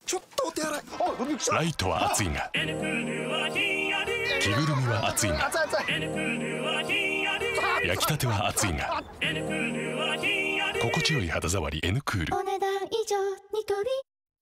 ちょっとお手洗い。 ライトは熱いが、着ぐるみは熱いが、焼きたては熱いが、心地よい肌触り N クール。 お値段以上。ニトリ